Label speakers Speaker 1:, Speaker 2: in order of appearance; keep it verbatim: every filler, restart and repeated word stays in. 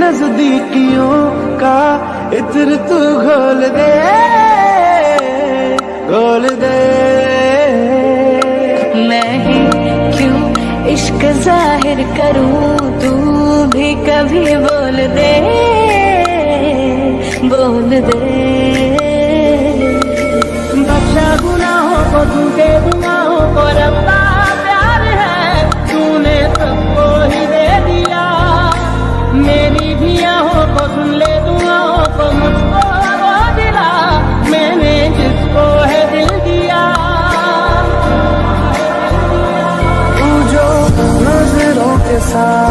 Speaker 1: नजदीकियों का इत्र तू घोल दे, घोल दे।
Speaker 2: मैं ही क्यों इश्क जाहिर करूं, तू भी कभी बोल दे, बोल दे।
Speaker 1: बख्शा गुनाहों को झूठे गुनाहों को रब्बा, प्यार है तूने सबको ही दे दिया। मेरी भी आहों को सुन ले, दुआओं को मुझको वो दिला, मैंने जिसको है दिल दिया। तू जो नजरों के साथ